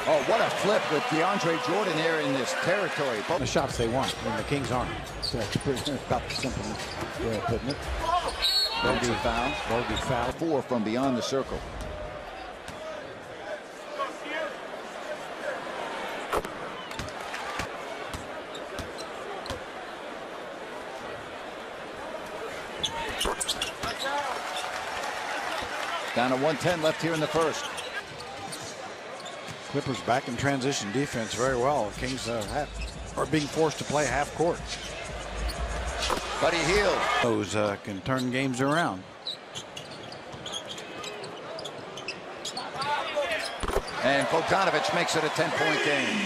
Oh, what a flip with DeAndre Jordan there in this territory. The shots they want when the Kings aren't. So it's about the simple way of putting it. Bogey foul. Bogey foul. 4 from beyond the circle. Down to 110 left here in the first. Clippers back in transition defense very well. Kings are being forced to play half court. Buddy Hield. Those can turn games around. And Bogdanović makes it a 10-point game.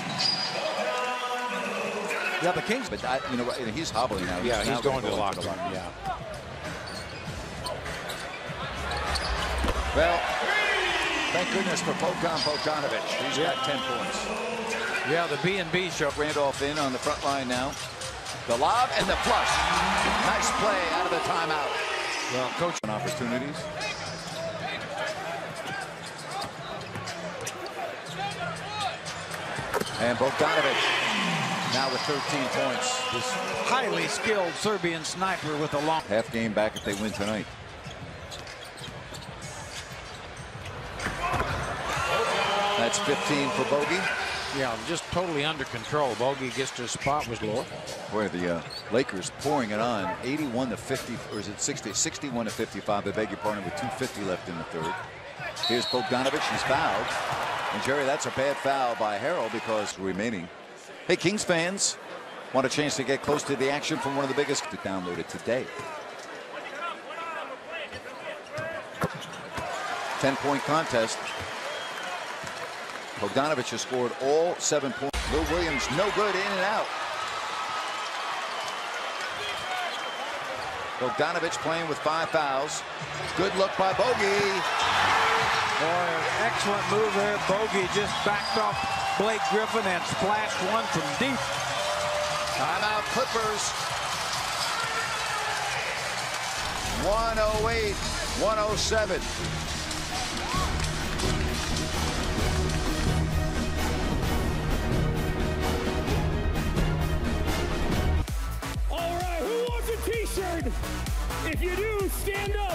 Yeah, the Kings. But you know, he's hobbling now. Yeah, he's going to the locker locker room. Yeah. Well, thank goodness for Bogdanović. He's got 10 points. Yeah, the B&B show. Randolph in on the front line now. The lob and the flush. Nice play out of the timeout. Well, coach. Opportunities. And Bogdanović now with 13 points. This highly skilled Serbian sniper with a long half game back if they win tonight. That's 15 for Bogey. Yeah, just totally under control. Bogey gets to his spot was low. Boy, the Lakers pouring it on. 81 to 50, or is it 60? 61 to 55. I beg your pardon, with 2:50 left in the third. Here's Bogdanović. He's fouled. And Jerry, that's a bad foul by Harrell because remaining. Hey, Kings fans, want a chance to get close to the action from one of the biggest? To download it today. 10-point contest. Bogdanović has scored all 7 points. Lou Williams, no good, in and out. Bogdanović playing with 5 fouls. Good look by Bogey. Boy, excellent move there. Bogey just backed off Blake Griffin and splashed one from deep. Timeout Clippers. 108-107. If you do, stand up.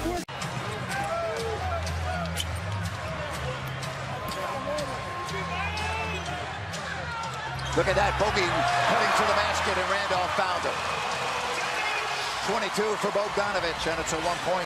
Look at that. Bogey cutting to the basket, and Randolph fouled him. 22 for Bogdanović, and it's a 1-point.